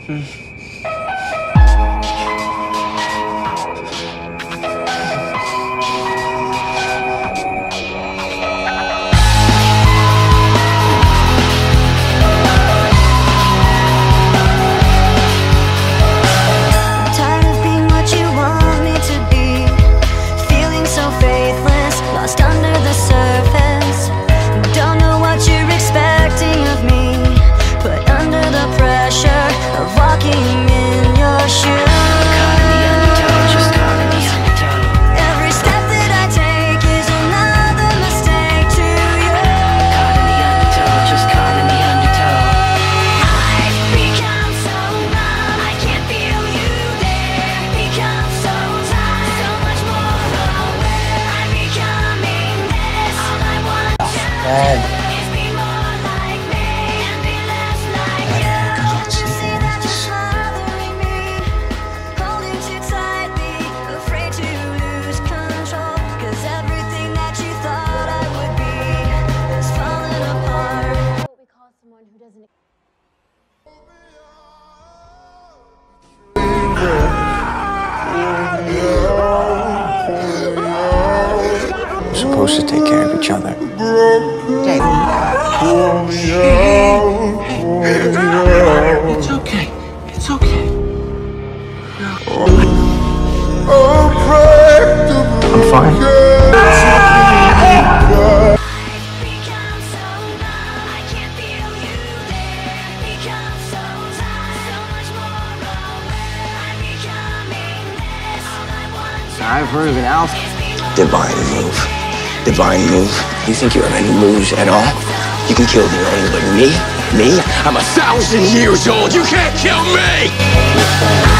We're supposed to take care of each other. It's okay. It's okay. I'm fine. I've heard of an alpha. Divine move. Divine move. You think you have any moves at all? You can kill the enemy, but me? I'm 1,000 years old. You can't kill me!